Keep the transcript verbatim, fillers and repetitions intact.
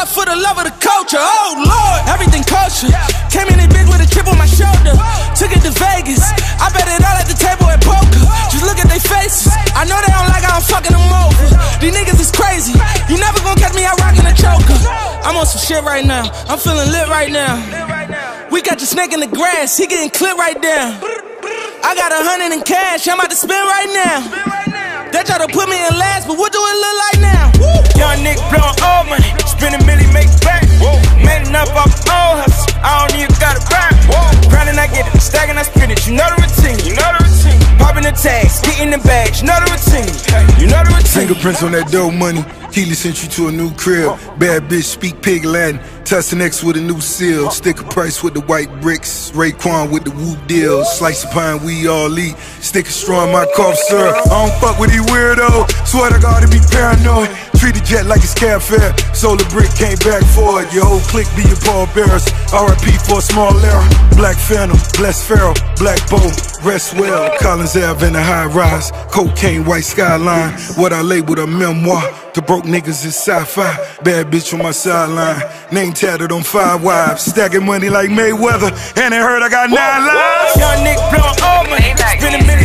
For the love of the culture, oh Lord, everything kosher. Came in this bitch with a chip on my shoulder. Took it to Vegas. I bet it all at the table at poker. Just look at their faces. I know they don't like how I'm fucking them over. These niggas is crazy. You never gonna catch me out rocking a choker. I'm on some shit right now. I'm feeling lit right now. We got your snake in the grass. He getting clipped right there. I got a hundred in cash. I'm about to spend right now. They try to put me in last, but what do it look like now? Woo. Young nigga blowing old money, spend a million, make it back. Made enough off my own hustle, I don't even gotta rap. Grinding, I get it, stacking, I spin it, you know the routine. You know the routine. Popping the tags, getting the bags, you know the routine. You know the routine. Fingerprints on that dope money. Keely sent you to a new crib. Bad bitch speak pig Latin. Tussin X with a new seal. Sticker price with the white bricks. Raekwon with the woo deals. Slice of pine we all eat. Sticker straw in my cough syrup. I don't fuck with these weirdos. Swear to God to be paranoid. Treat a jet like it's cab fare. Solar brick came back for it. Your whole clique be your pallbearers. R I P for a small error. Black Phantom, Bless Pharaoh, Black Bow, rest well. Collins Ave in the high rise. Cocaine, white skyline. What I labeled a memoir. The broke niggas is sci-fi. Bad bitch on my sideline. Name tatted on five wives. Stacking money like Mayweather. And they heard I got nine lives. Young nigga blowing old money, spend a million.